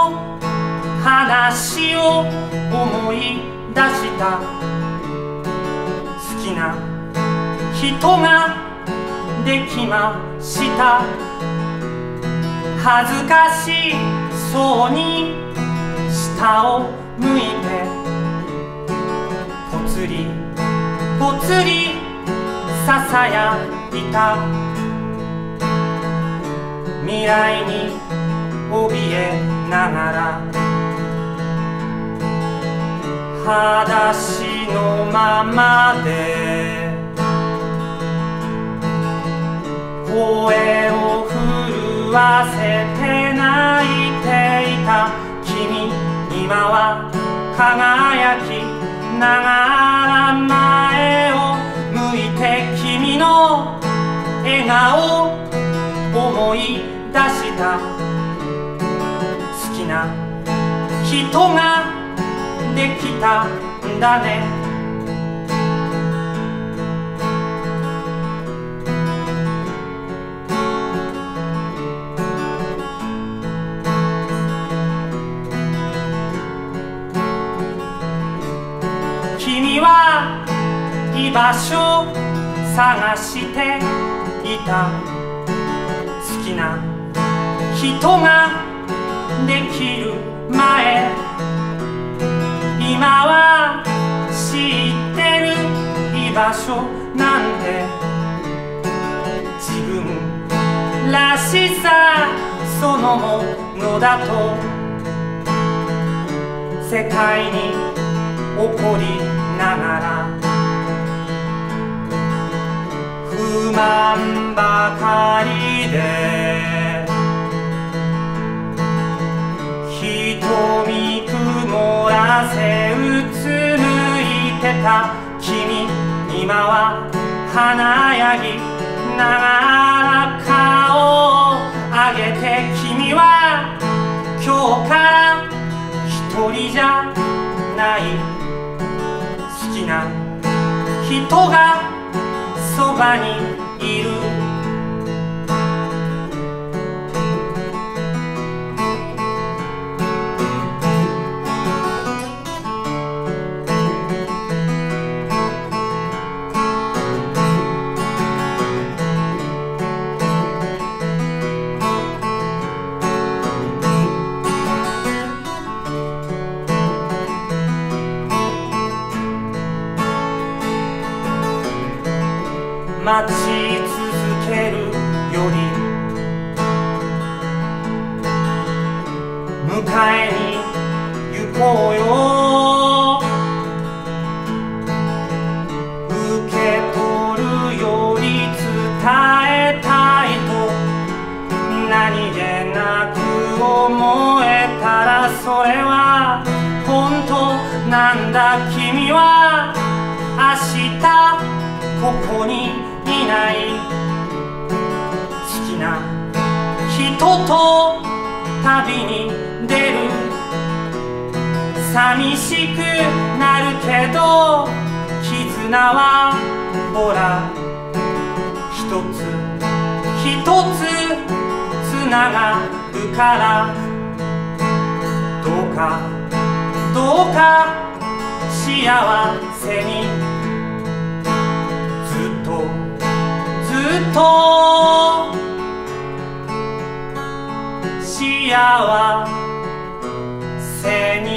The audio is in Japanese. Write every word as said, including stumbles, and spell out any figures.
の話を思い出した。好きな人ができました。恥ずかしそうに下を向いてぽつりぽつりささやいた。未来に怯えながら裸足のままで声を震わせて泣いていた。君今は輝きながら前を向いて君の笑顔思い出した。好きな人ができたんだね。君は居場所探していた。好きな人ができる前、今は知ってる居場所なんて自分らしさそのものだと世界に怒りながら不満ばかりで瞳曇らせうつむいてた。君今は華やぎながら顔を上げて君は今日から一人じゃない。好きな人がそばにいる。待ち続けるより迎えに行こうよ。受け取るより伝えたいと何気なく思えたらそれは本当なんだ。君は明日ここにいない。好きな人と旅に出る。寂しくなるけど絆はほら一つ一つつながるから。どうかどうか幸せにずっとずっと幸せに